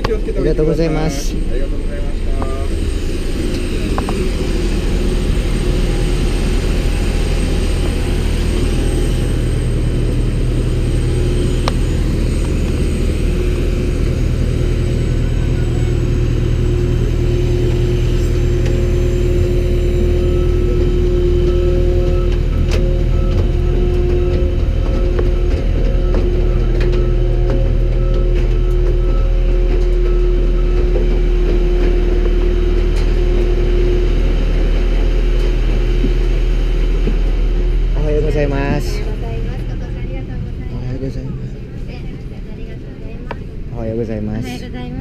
気をつけておいてください。 ありがとうございます。 ありがとうございました。 おはようございます。 おはようございます。 おはようございます。おはようございます。 おはようございます。おはようございます。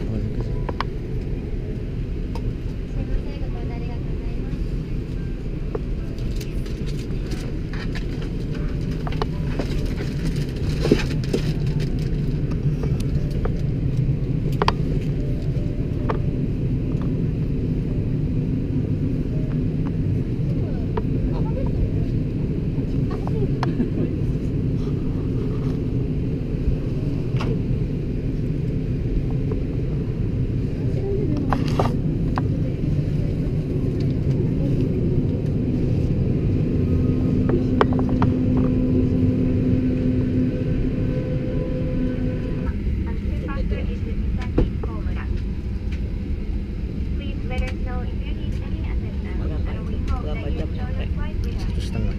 Satu setengah.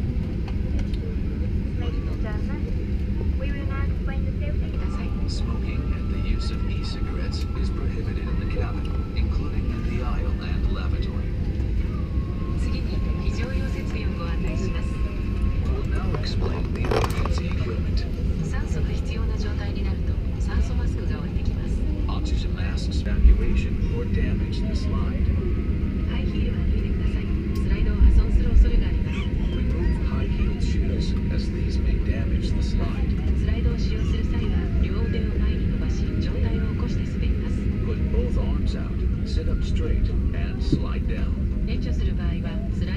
Smoking and the use of e-cigarettes is prohibited in the cabin, including in the aisle and lavatory. 次に非常用設備をご案内します。 We'll now explain the emergency equipment. 酸素が必要な状態になると酸素マスクが降りてきます。 Oxygen masks, evacuation, or damage the slide. ハイヒールは脱いでください。スライドを破損する恐れがあります。 Remove high-heeled shoes, as these may damage the slide. スライドを使用する際は両腕を前に伸ばし上体を起こして滑ります。 Put both arms out, sit up straight, and slide down. 援助する場合はスラ